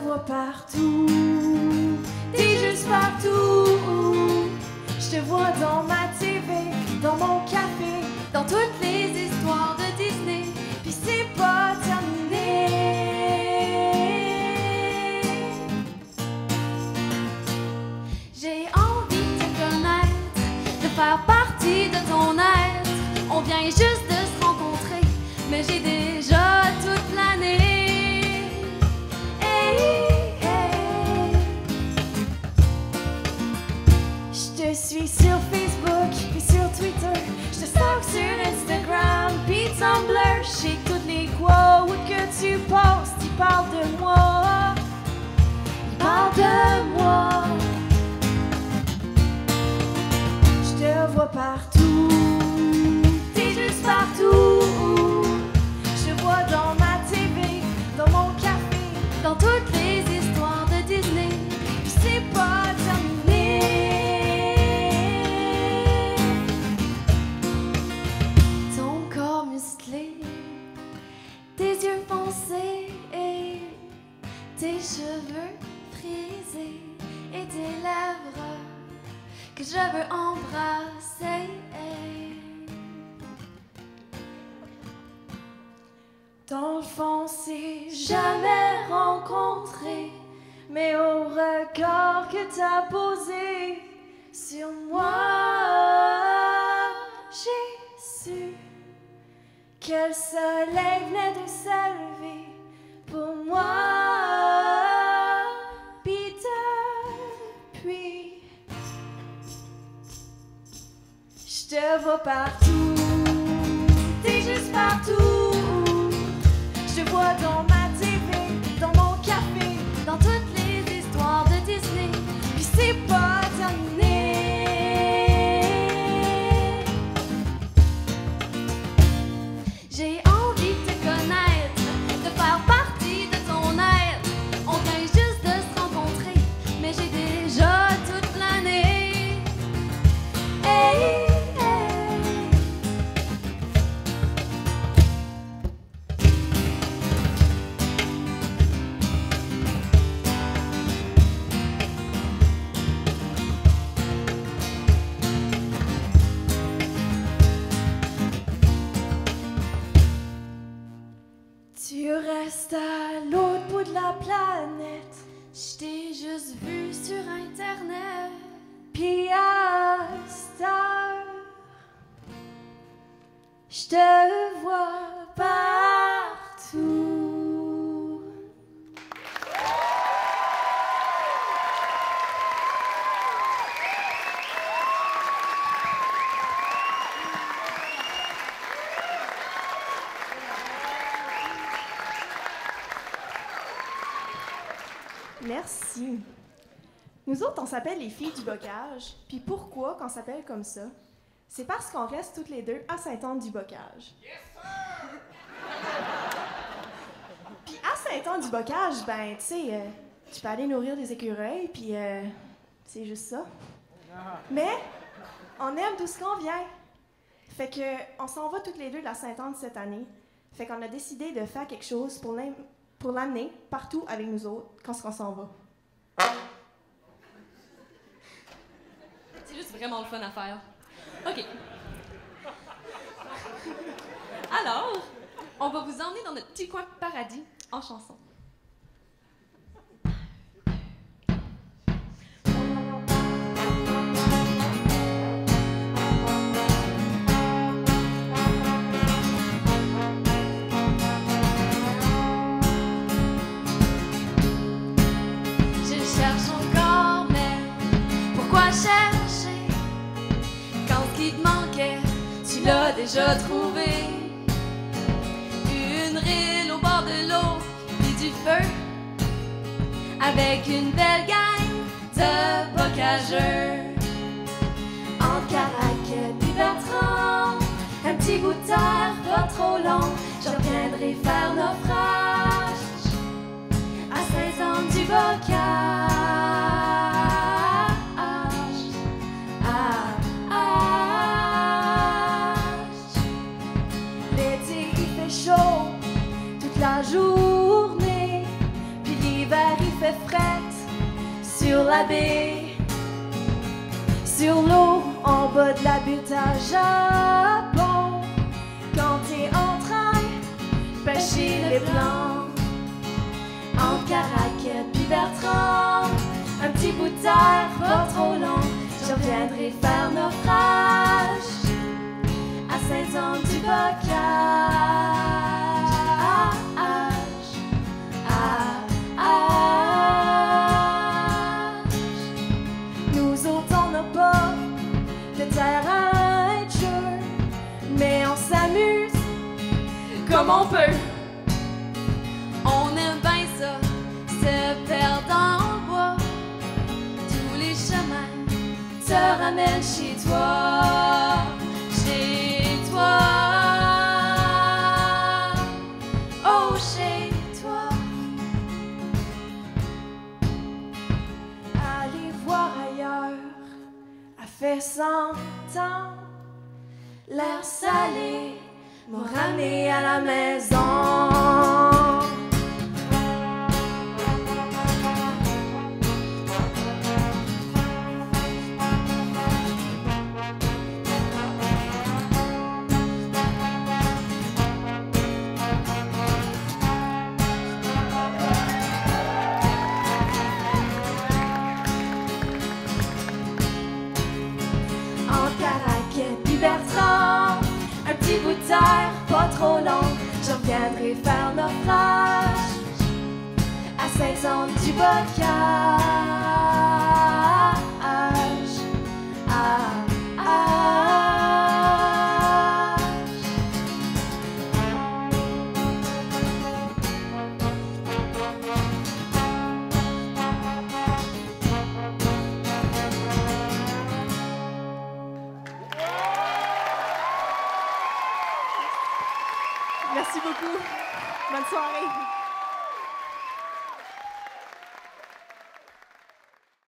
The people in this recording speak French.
vois partout, t'es juste partout. Je te vois dans ma TV, dans mon café, dans toutes les histoires de Disney, puis c'est pas terminé. J'ai envie de te connaître, de faire partie de ton être. On vient juste de se rencontrer, mais j'ai déjà toute l'année. Hey, hey. Je te suis sur Facebook et sur Twitter, je te stalk sur Instagram puis Tumblr. Je sais toutes les quotes que tu postes, ils parlent de moi, ils parlent de moi. Je te vois partout, t'es juste partout. Je te vois dans ma TV, dans mon café, dans toutes les histoires de Disney. Puis c'est pas terminé. Ton corps musclé, tes yeux foncés, et tes cheveux frisés et tes lèvres que je veux embrasser. Dans le fond, c'est jamais rencontré, mais au regard que t'as posé sur moi, j'ai su que le soleil venait de se lever pour moi. Puis depuis, je te vois partout, t'es juste partout. Je te vois dans ma TV, dans mon café, dans toutes les histoires de Disney. Puis c'est pas terminé. J'ai envie de te connaître, de faire partie de ton être. On vient juste de se rencontrer, mais j'ai déjà toute l'année. Hey, hey. Tu restes à l'autre bout de la planète. Je t'ai juste vu sur Internet. Puis à cette heure, je te vois partout. Merci. Nous autres, on s'appelle les filles du bocage. Puis pourquoi qu'on s'appelle comme ça? C'est parce qu'on reste toutes les deux à Sainte-Anne-du-Bocage. Yes, sir! Puis à Sainte-Anne-du-Bocage, ben, tu sais, tu peux aller nourrir des écureuils, puis c'est juste ça. Mais on aime d'où ce qu'on vient. Fait que on s'en va toutes les deux de la Sainte-Anne cette année. Fait qu'on a décidé de faire quelque chose pour l'amener partout avec nous autres quand on s'en va. C'est juste vraiment le fun à faire. OK. Alors, on va vous emmener dans notre petit coin paradis en chanson. L'as déjà trouvé. Une rille au bord de l'eau, puis du feu, avec une belle gang de bocageux. En caraquette et Bertrand, un petit bout de terre pas trop long, je reviendrai faire naufrage à 16 ans du bocage. L'été il fait chaud toute la journée, puis l'hiver il la baie. Sur l'eau, en bas de la butte à Japon. Quand t'es en train de pêcher les blancs. En Caraquette puis Bertrand, un petit bout de terre pas trop long. Je reviendrai faire naufrage à Saint-Anne-du-Bocage. Nous autres on n'a pas de terrain de jeu, mais on s'amuse comme on peut. On aime bien ça, se perdre dans le bois. Tous les chemins Te ramènent chez toi, chez toi. oh chez toi. Aller voir ailleurs a fait 100 ans. L'air salé m'a ramené à la maison. Bertrand, un petit bout de terre, pas trop long. Je reviendrai faire naufrage à Saint-Anne-du-Bocage. Merci beaucoup. Bonne soirée.